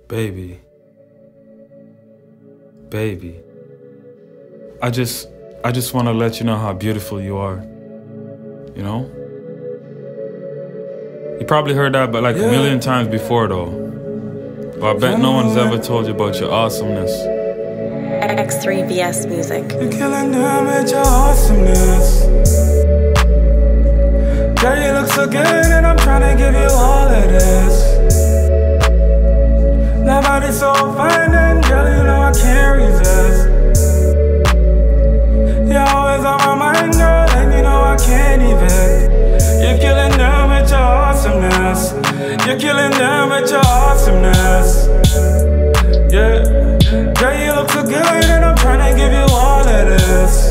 Baby. Baby. I just want to let you know how beautiful you are. You know? You probably heard that but like a million times before though. But I bet no one's ever told you about your awesomeness. X3VS Music. You're killing them with your awesomeness. Girl, you look so good and I'm trying to give you all of this. That body's so fine and girl, you know I can't resist. You're always on my mind, girl, and you know I can't even. You're killing them with your awesomeness. You're killing them with your awesomeness. Yeah, girl, you look so good and I'm trying to give you all of this.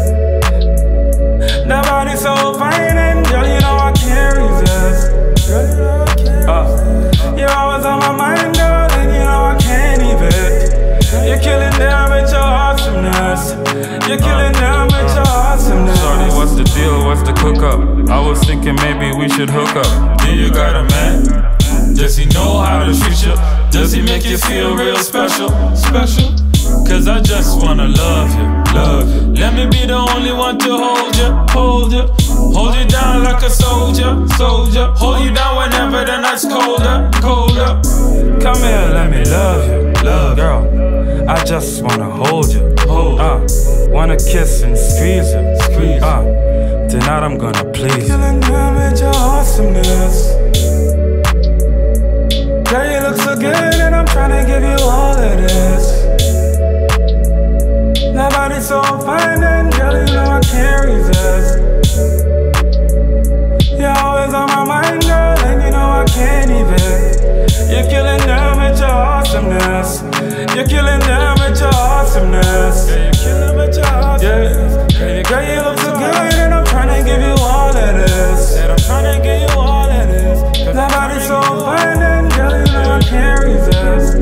That body's so fine and girl, you know I can't resist. Girl, you know I can't resist. You're always on my mind, girl, and you know I can't even. You're killing them with your awesomeness. You're killing them with your awesomeness. Shorty, what's the deal? What's the cook up? I was thinking maybe we should hook up. Do you got a man? Does he know how to treat you? Does he make you feel real special? Special? Cause I just wanna love you, love you. Let me be the only one to hold you, hold you. Hold you down like a soldier, soldier. Hold you down whenever the night's colder, colder. Come here, let me love you, love girl. I just wanna hold you, hold. Wanna kiss and squeeze you, squeeze. Tonight I'm gonna please you. Killing them with your awesomeness. Girl, you look so good and I'm trying to give you all of this. That body's so fine and girl, you know I can't resist. You're always on my mind, girl, and you know I can't even. You're killing them with your awesomeness. You're killing them with your awesomeness. Yeah, you're killing with your awesomeness. Yeah, girl, you look so good and I'm trying to give you all of this. I'm trying to give you all of this. That body's so fine and girl, you know I can't resist.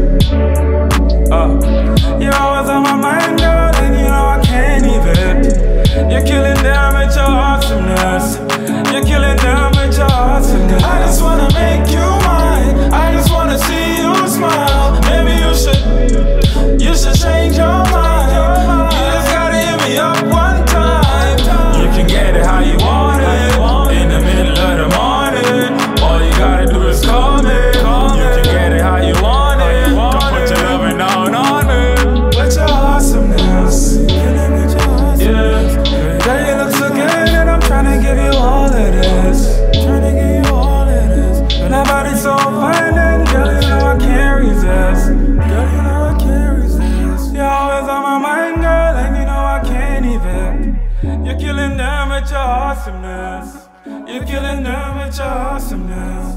You're always on my mind, girl, and you know I can't even. You're killing them with your awesomeness. You're killing them with your awesomeness. I just wanna make you mine. I just wanna see you smile. Maybe you should change your mind. You just gotta hit me up one time. You can get it how you want it. In the middle of the morning, all you gotta do is call me. You can get it how you want it. Come put your loving down on me. With your awesomeness. Yeah, girl, you look so good and I'm trying to give you all of this. Trying to give you all of this. That body's so fine and girl, you know I can't resist. Girl, you know I can't resist. You're always on my mind, girl, and you know I can't even. You're killing them with your awesomeness. You're killing them with your awesomeness.